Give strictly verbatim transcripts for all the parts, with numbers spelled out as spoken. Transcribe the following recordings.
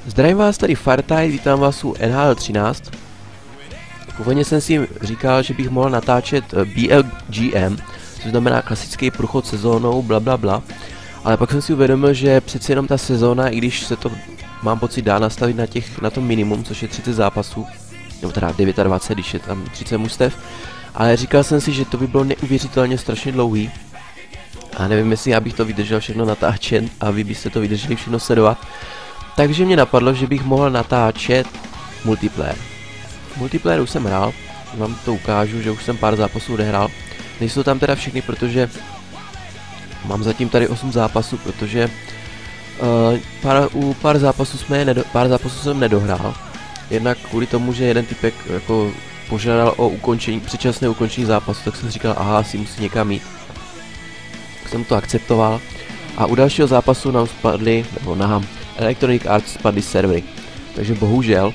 Zdravím vás, tady Fartide, vítám vás u N H L třináct. Původně jsem si říkal, že bych mohl natáčet B L G M, což znamená klasický průchod sezónou, bla bla bla. Ale pak jsem si uvědomil, že přeci jenom ta sezóna, i když se to mám pocit dá nastavit na, těch, na tom minimum, což je třicet zápasů, nebo teda dvacet devět, když je tam třicet mužstev, ale říkal jsem si, že to by bylo neuvěřitelně strašně dlouhý. A nevím, jestli já bych to vydržel všechno natáčet a vy byste to vydrželi všechno sledovat. Takže mě napadlo, že bych mohl natáčet multiplayer. Multiplayer už jsem hrál, vám to ukážu, že už jsem pár zápasů odehrál. Nejsou tam teda všechny, protože mám zatím tady osm zápasů, protože uh, pár, u pár zápasů, jsme nedo, pár zápasů jsem nedohrál. Jednak kvůli tomu, že jeden typek jako požádal o ukončení, předčasné ukončení zápasu, tak jsem říkal, aha, asi musí někam jít. Tak jsem to akceptoval. A u dalšího zápasu nám spadly, nebo nám, Electronic Arts spadly servery. Takže bohužel.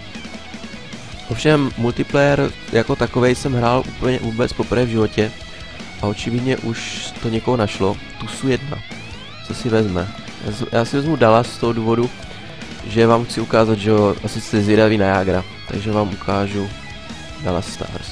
Ovšem multiplayer jako takovej jsem hrál úplně vůbec poprvé v životě. A očividně už to někoho našlo. Tusu jedna. Co si vezme? Já si vezmu Dallas z toho důvodu, že vám chci ukázat, že jo, asi jste zvědaví na Jágra. Takže vám ukážu Dallas Stars.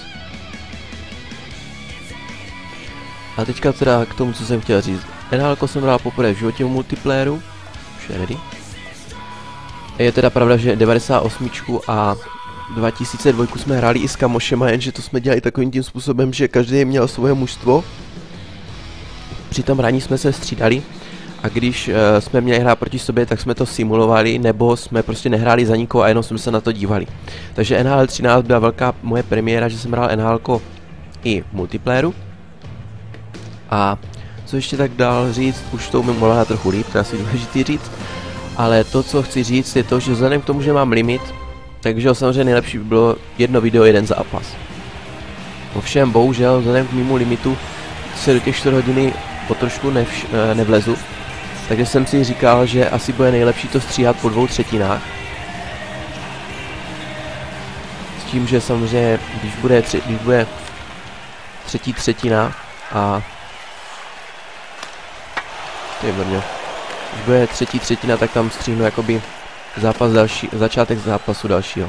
A teďka teda k tomu, co jsem chtěl říct. N H L jsem hrál poprvé v životě v multiplayeru. Už je ready. Je teda pravda, že devadesát osm a dva tisíce dva jsme hráli i s kamošema, jenže to jsme dělali takovým tím způsobem, že každý měl svoje mužstvo. Při tom hraní jsme se střídali a když uh, jsme měli hrát proti sobě, tak jsme to simulovali, nebo jsme prostě nehráli za nikoho a jenom jsme se na to dívali. Takže N H L třináct byla velká moje premiéra, že jsem hrál N H L i v multiplayeru. A co ještě tak dál říct, už to umím mohla trochu líp, to je asi důležitý říct. Ale to, co chci říct, je to, že vzhledem k tomu, že mám limit, takže samozřejmě nejlepší by bylo jedno video, jeden zápas. Ovšem, bohužel, vzhledem k mému limitu se do těch čtyři hodiny po trošku nevš nevlezu. Takže jsem si říkal, že asi bude nejlepší to stříhat po dvou třetinách. S tím, že samozřejmě, když bude, tři když bude třetí třetina a... To je vrně. Když bude třetí třetina, tak tam stříhnu jakoby zápas další, začátek zápasu dalšího.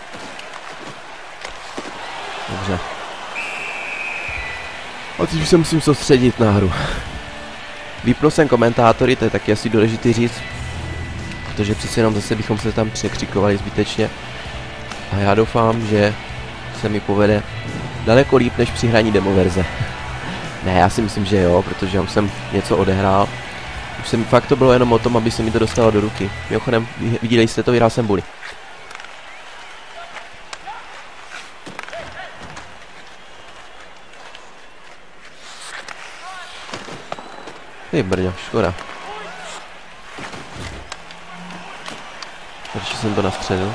Dobře. A teď už se musím soustředit na hru. Vypnul jsem komentátory, to je taky asi důležitý říct. Protože přece jenom zase bychom se tam překřikovali zbytečně. A já doufám, že se mi povede daleko líp než při hraní demoverze. Ne, já si myslím, že jo, protože už jsem něco odehrál. Už jsem, fakt to bylo jenom o tom, aby se mi to dostalo do ruky. Mimochodem, viděli jste to, vyhrál jsem bully. Ty brňo, škoda. Ještě jsem to nastřelil.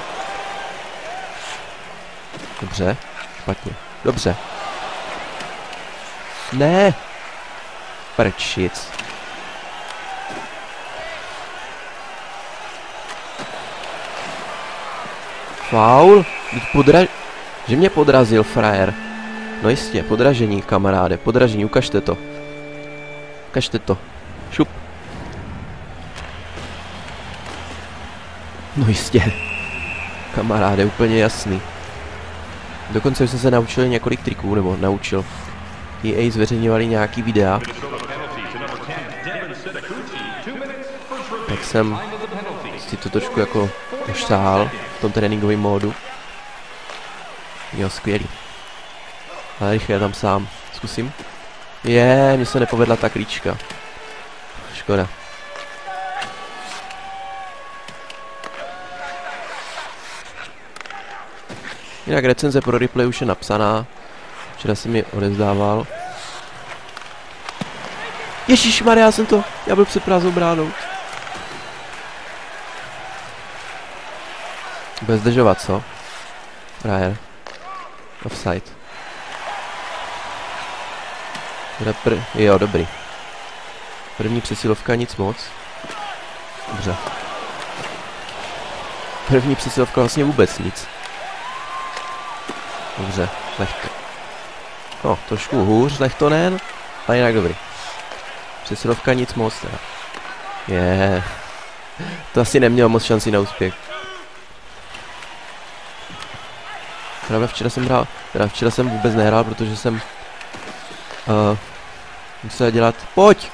Dobře, špatně. Dobře. Ne! Prčic. Faul? Podra... Že mě podrazil, frajer. No jistě, podražení, kamaráde, podražení, ukažte to. Ukažte to. Šup. No jistě. Kamaráde, úplně jasný. Dokonce jsem se naučil několik triků, nebo naučil. E A zveřejňovali nějaký videa. Tak jsem si to trošku jako uštál v tom tréninkovém módu. Jo, skvělý. Ale rychle tam sám. Zkusím. Je, mně se nepovedla ta klíčka. Škoda. Jinak recenze pro replay už je napsaná. Včera jsem mi odevzdával. Ježišmarja, já jsem to, já byl před prázdnou bránou. Bude zdržovat, co? Frajer. Offside. Pr jo, dobrý. První přesilovka, nic moc. Dobře. První přesilovka vlastně vůbec nic. Dobře, lehko. No, trošku hůř, Lehtonen, ale jinak dobrý. Přesilovka nic moc teda. Je. To asi nemělo moc šanci na úspěch. Právě včera jsem hrál, teda včera jsem vůbec nehrál, protože jsem uh, musel dělat, pojď!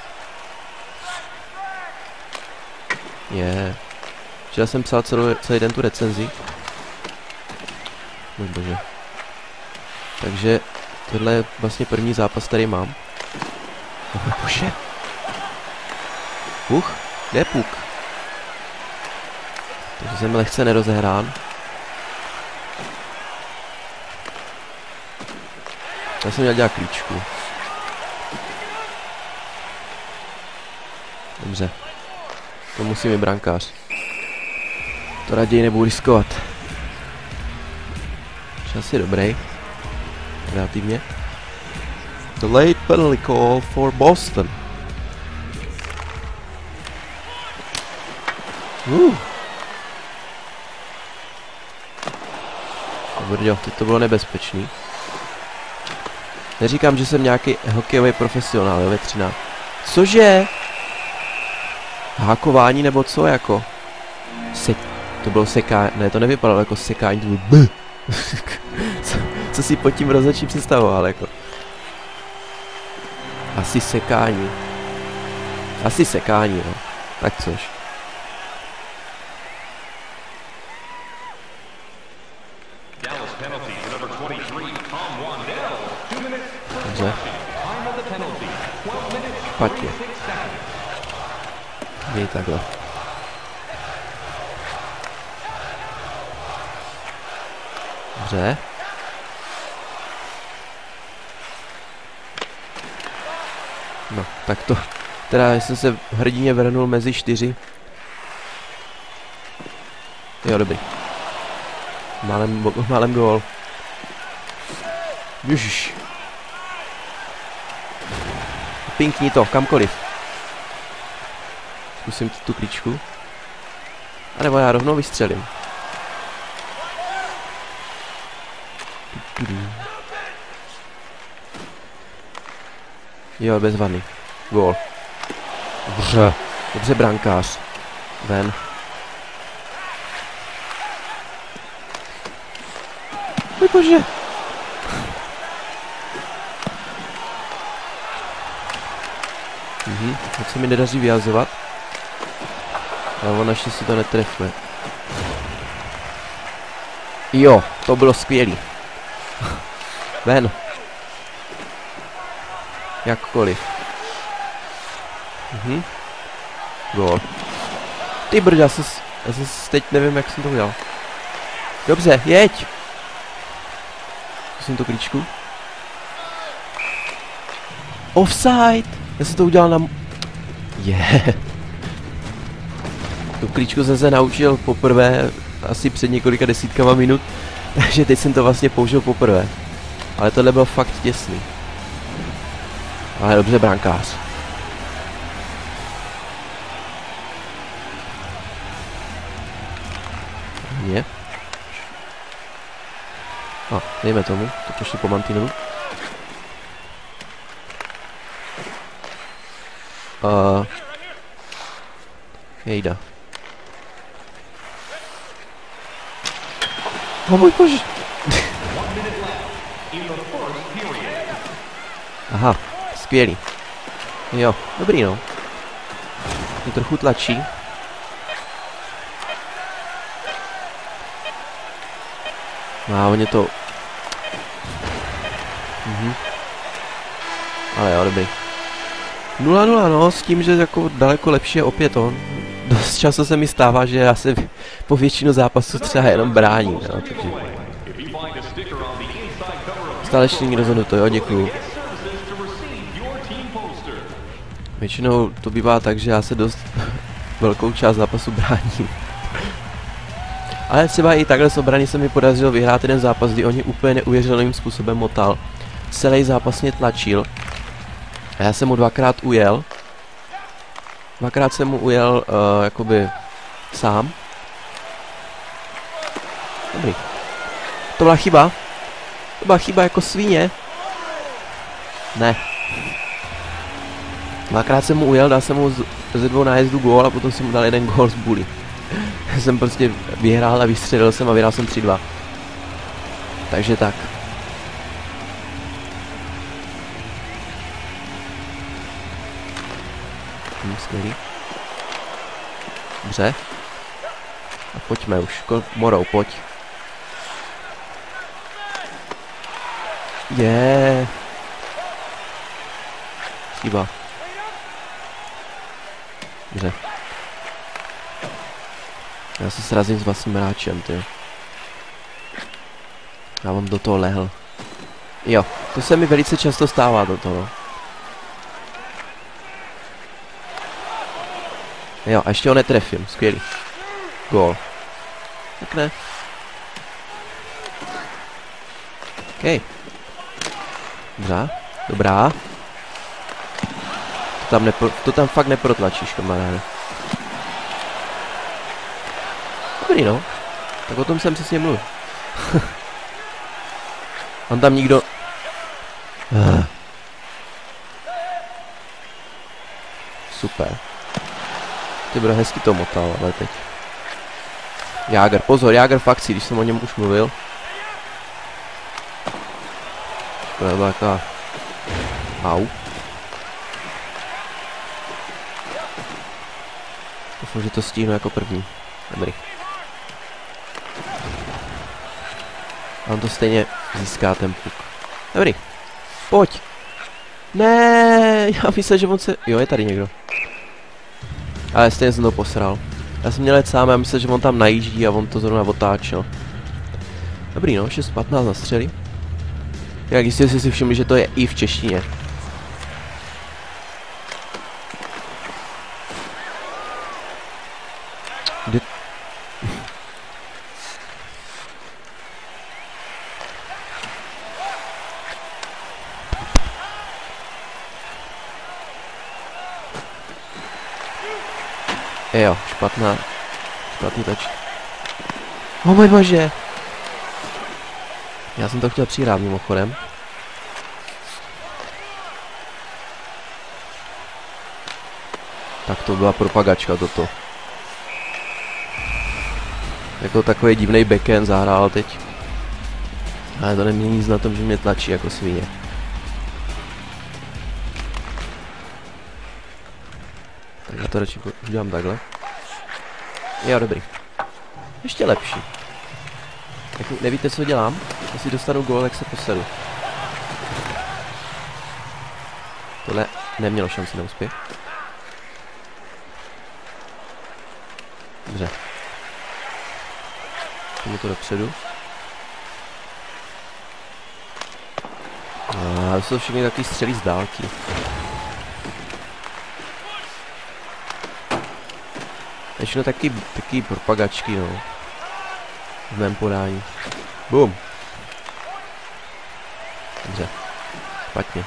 Je. Yeah. Včera jsem psal celou, celý den tu recenzi. Můj bože. Takže tohle je vlastně první zápas, který mám. Oh, bože. Uch, kde je puk? Takže jsem lehce nerozehrán. Já jsem měl dělat klíčku. Dobře. To musí mi brankář. To raději nebudu riskovat. Čas je dobrý. Relativně. The late penalty call for Boston. Uh. Brďo, teď to bylo nebezpečný. Neříkám, že jsem nějaký hokejový profesionál, jo, ve třináct. Cože? Hákování nebo co jako? Se to bylo sekání, ne, to nevypadalo jako sekání, to bylo b. co, co si pod tím rozhodčí představoval, jako? Asi sekání. Asi sekání, no. Tak což. Dobře. Špatně. Měj takhle. Dobře. No, tak to. Teda jsem se hrdině vrhnul mezi čtyři. Jo, dobrý. Málem, málem gól. Ježiš. Pinkni to, kamkoliv. Zkusím tu klíčku. A nebo já rovnou vystřelím. Jo, bez vany. Gól. Dobře. Dobře, brankář. Ven. Můj bože. Mhm, teď se mi nedaří vyjazovat. Ale on ještě si to netrefuje. Jo, to bylo skvělý. Ven. Jakkoliv. Mhm. Gól. Ty brď, já se, já se teď nevím, jak jsem to udělal. Dobře, jeď. Zkusím tu klíčku. Offside. Já jsem to udělal na... Je. Yeah. Tu klíčku jsem se naučil poprvé asi před několika desítkama minut. Takže teď jsem to vlastně použil poprvé. Ale tohle bylo fakt těsný. Ale dobře, brankář. Je. A, dejme tomu, to pošli po mantinu. Uh, jejda. O můj bože. Aha, skvělý. Jo, dobrý no. Mě trochu tlačí. No a on je to... Mhm. Ale jo, dobrý. nula nula no, s tím, že jako daleko lepší je opět on. Dost často se mi stává, že já se po většinu zápasu třeba jenom bráním, no, takže... Stále ještě není rozhodnuto, jo, děkuju. Většinou to bývá tak, že já se dost velkou část zápasu bráním. Ale třeba i takhle z obrany se mi podařilo vyhrát jeden zápas, kdy oni úplně neuvěřitelným způsobem motal. Celý zápas mě tlačil. A já jsem mu dvakrát ujel. Dvakrát jsem mu ujel uh, jakoby sám. Dobrý. To byla chyba. To byla chyba jako svíně. Ne. Dvakrát jsem mu ujel, dal jsem mu ze dvou nájezdů gól a potom jsem mu dal jeden gól z bully. Jsem prostě vyhrál a vystřelil jsem a vyhrál jsem tři dva. Takže tak. Hm, skvělý. Dobře. A pojďme už. Morou, pojď. Je. Yeah. Chyba. Dobře. Já se srazím s vlastním hráčem, ty. Já vám do toho lehl. Jo, to se mi velice často stává do toho. Jo, a ještě ho netrefím, skvělý. Gól. Tak ne. OK. Dobře, dobrá. To tam, nepro, to tam fakt neprotlačíš, kamaráde. Dobrý, no. Tak o tom jsem přesně mluvil. On tam nikdo... Uh. Super. Ty bude hezky to motal, ale teď. Jágr, pozor, Jágr v akci, když jsem o něm už mluvil. To byla taková... Au. Doufám, že to stihnu jako první. Dobrý. A on to stejně získá ten puk. Dobrý. Pojď. Ne, já myslím, že on se... Jo, je tady někdo. Ale stejně jsem to posral. Já jsem měl jet sám, já myslím, že on tam najíždí a on to zrovna otáčel. Dobrý, no, šest patnáct na střely. Jak jistě jste si všimli, že to je i v češtině. Kdy... Jo, špatná. Špatný tač. Oh můj bože! Já jsem to chtěl přihrát mimochodem. Tak to byla propagačka toto. Jako takový divný backhand zahrál teď. Ale to nemění nic na tom, že mě tlačí jako svině. Tak já to radši udělám takhle. Jo, dobrý. Ještě lepší. Jak nevíte, co dělám? Jestli dostanu gól, jak se posedu. Tohle nemělo šanci na úspěch. Dobře. Tomu to dopředu. A to jsou všechny takový střely z dálky. Ještě taky, taky propagačky, no. V mém podání. Bum. Dobře. Špatně.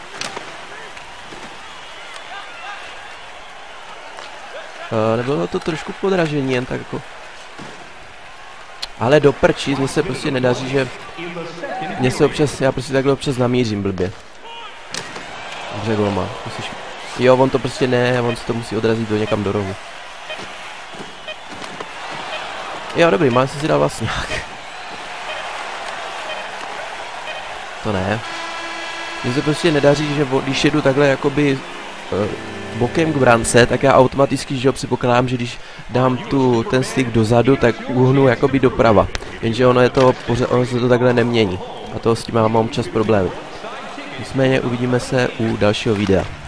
Uh, nebylo to trošku podražení, jen tak jako... Ale do prčí, mně se prostě nedaří, že... Mně se občas, já prostě takhle občas namířím blbě. Dobře, golma. Musíš... Jo, on to prostě ne, on se to musí odrazit do někam do rohu. Jo, dobrý, mám si si dal vlastňák. To ne. Mně se prostě nedaří, že když jedu takhle jakoby uh, bokem k brance, tak já automaticky, že jo, předpokládám, že když dám tu, ten styk dozadu, tak uhnu jakoby doprava. Jenže ono je to, pořád, ono se to takhle nemění. A to s tím mám občas problémy. Nicméně uvidíme se u dalšího videa.